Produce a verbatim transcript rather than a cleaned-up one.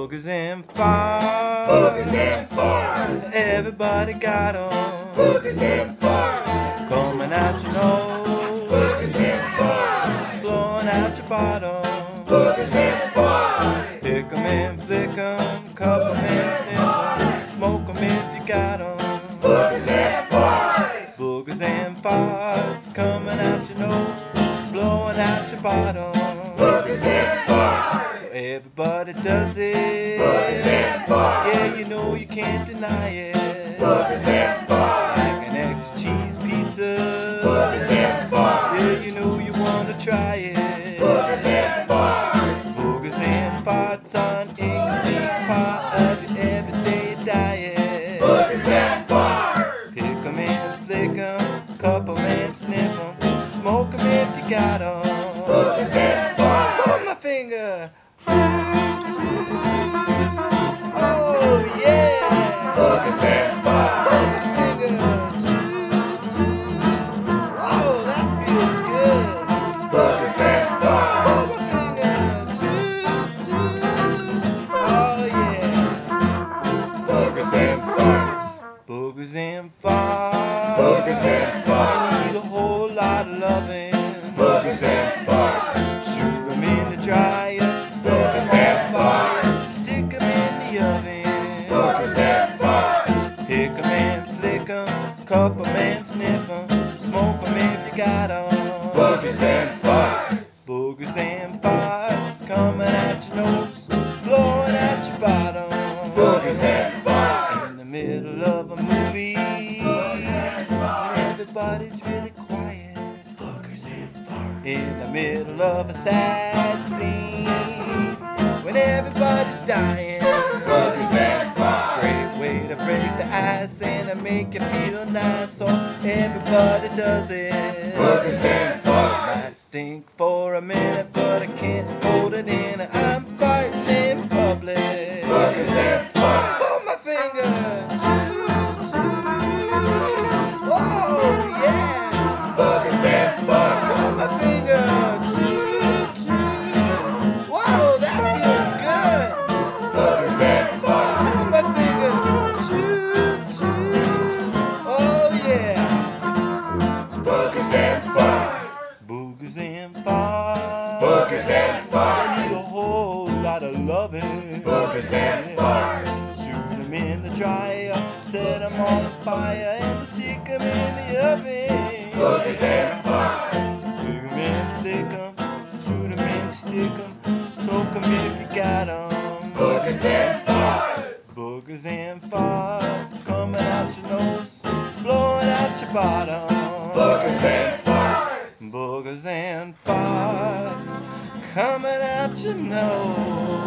Boogers and farts. Boogers and farts. Everybody got 'em. Boogers and farts. Coming out your nose. Boogers and farts. Blowing out your bottom. Boogers and farts. Pick 'em and flick 'em. Cup 'em and sniff 'em. Smoke 'em if you got 'em. Boogers and farts. Boogers and farts. Coming out your nose. Blowing out your bottom. Boogers and farts. Everybody does it. Boogers and farts. Yeah, you know you can't deny it. Boogers and farts. Like an extra cheese pizza. Boogers and farts. Yeah, you know you wanna try it. Boogers and farts. Boogers and farts on incomplete part of your everyday diet. Boogers and farts. Pick 'em and flick 'em, cup 'em and sniff 'em, smoke 'em if you got 'em. Boogers and farts. Hold my finger. Oh yeah. Boogers and farts. Hold my finger. Oh, that feels good. Boogers and farts. Hold my finger. Oh yeah. Boogers and farts. Boogers and farts. Boogers and farts. Need a whole lot of loving. Boogers and farts. Shoot 'em in the dryer. Boogers and farts. Stick 'em in the oven. Boogers and farts. Pick 'em and flick 'em. Cup 'em and sniff 'em. Smoke 'em if you got 'em. Boogers and farts. Boogers and farts. Coming out your nose. Blowing out your bottom. Boogers and farts. In the middle of a movie. When everybody's really quiet. Boogers and farts. In the middle of a sad scene. When everybody's dying. Boogers and farts. Great way to break the ice and to make you feel nice. So everybody does it. Boogers and farts. Might stink for a minute, but I can't hold it in. I'm fighting in public. Boogers and farts. Hold my finger. Choo, choo. Oh yeah. Boogers and farts. Hold my finger. Choo, choo. Whoa, that feels good. Boogers and farts. Hold my finger. Choo, choo. Oh yeah. Boogers and farts. Boogers and farts. Boogers and farts. Need a whole lot of loving. Boogers and farts. Shoot 'em in the dryer, set 'em on fire, and stick 'em in the oven. Boogers and farts. Pick 'em and flick 'em, shoot 'em and stick 'em, soak 'em if you got 'em. Boogers and farts. Boogers and farts coming out your nose, blowing out your bottom. Boogers and farts. Boogers and farts coming out your nose.